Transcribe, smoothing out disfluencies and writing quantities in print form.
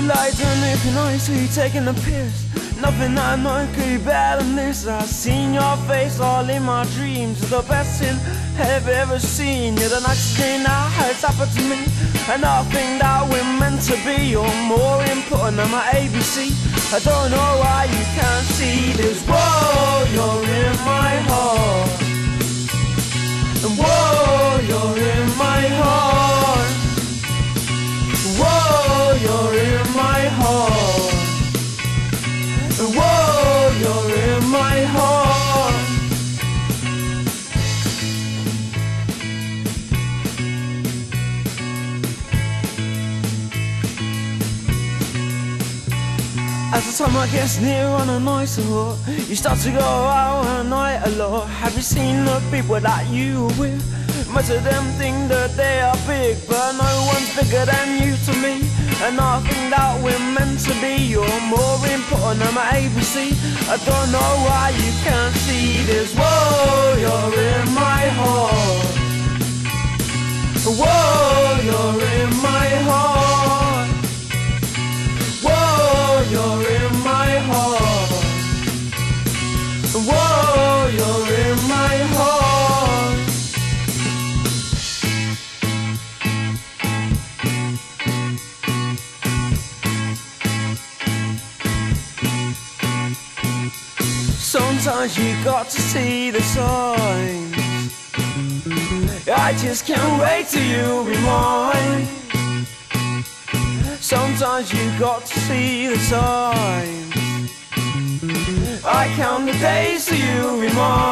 lights on if you know you see taking the piss. Nothing I know could be better than this. I've seen your face all in my dreams. You're the best thing I've ever seen. You're the nicest thing that has happened to me. And I think that we're meant to be. You're more important than my ABC. I don't know why you can't see this. Whoa, you're in my heart. And whoa, you're in my heart. Whoa, you're in my heart. Whoa, you're in my heart. As the summer gets near on a nice hot, you start to go out on a night a lot. Have you seen the people that you are with? Most of them think that they are big, but no one's bigger than you to me. And I think that we're meant to be. You're more important than my ABC. I don't know why you can't see this. Whoa, you're in my heart. Whoa, you're in my heart. Whoa, you're in my heart. Whoa, you're in my heart. Sometimes you got to see the signs. I just can't wait till you'll be mine. Sometimes you got to see the signs. I count the days till you'll be mine.